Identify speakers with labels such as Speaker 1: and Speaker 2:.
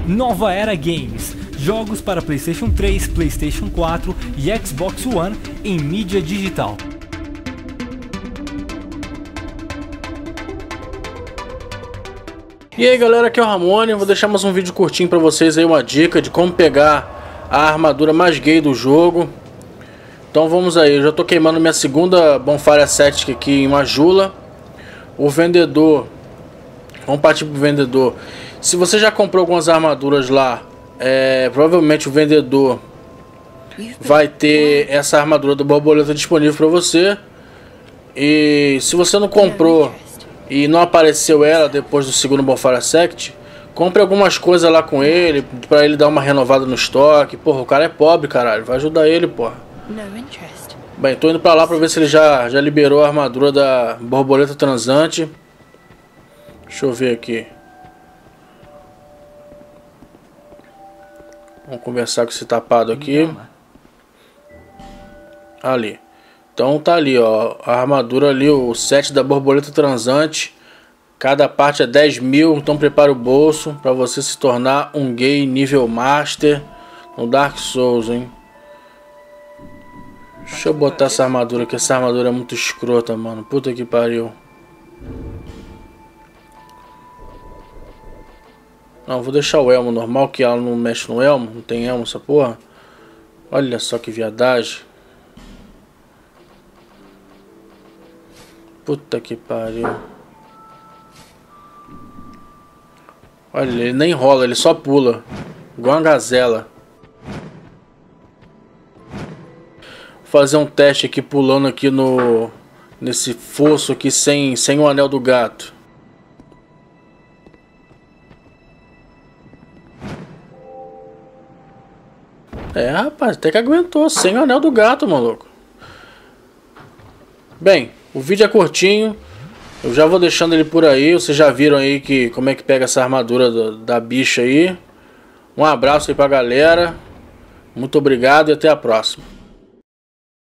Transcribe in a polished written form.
Speaker 1: Nova Era Games, jogos para PlayStation 3, PlayStation 4 e Xbox One em mídia digital.
Speaker 2: E aí galera, aqui é o Ramone, vou deixar mais um vídeo curtinho pra vocês aí, uma dica de como pegar a armadura mais gay do jogo. Então vamos aí, eu já tô queimando minha segunda Bonfire Ascetic aqui em Majula. O vendedor, vamos partir pro vendedor. Se você já comprou algumas armaduras lá, provavelmente o vendedor vai ter essa armadura do borboleta disponível pra você. E se você não comprou e não apareceu ela depois do segundo Bonfire Ascetic, compre algumas coisas lá com ele, pra ele dar uma renovada no estoque. Porra, o cara é pobre, caralho, vai ajudar ele, porra. Bem, tô indo pra lá pra ver se ele já liberou a armadura da borboleta transante. Deixa eu ver aqui. Vamos conversar com esse tapado aqui. Ali. Então tá ali, ó, a armadura ali, o set da borboleta transante. Cada parte é 10 mil, então prepara o bolso pra você se tornar um gay nível master no Dark Souls, hein. Deixa eu botar essa armadura aqui, essa armadura é muito escrota, mano, puta que pariu. Não, vou deixar o elmo normal, que ela não mexe no elmo, não tem elmo essa porra. Olha só que viadagem. Puta que pariu. Olha, ele nem rola, ele só pula. Igual uma gazela. Vou fazer um teste aqui pulando aqui nesse fosso aqui sem o anel do gato. Rapaz, até que aguentou sem o anel do gato, maluco. Bem, o vídeo é curtinho. Eu já vou deixando ele por aí. Vocês já viram aí como é que pega essa armadura da bicha aí. Um abraço aí pra galera. Muito obrigado e até a próxima.